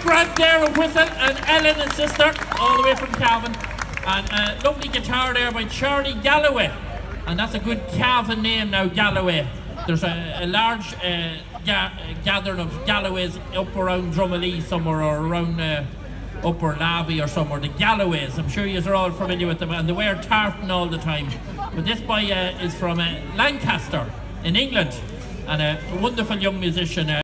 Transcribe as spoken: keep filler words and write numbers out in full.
Grant there, a whistle, and Ellen, his sister, all the way from Cavan. And a lovely guitar there by Charlie Galloway. And that's a good Cavan name now, Galloway. There's a, a large uh, ga gathering of Galloways up around Drumalee somewhere, or around uh, Upper Lavey or somewhere. The Galloways, I'm sure you are all familiar with them, and they wear tartan all the time. But this boy uh, is from uh, Lancaster in England, and a wonderful young musician. Uh,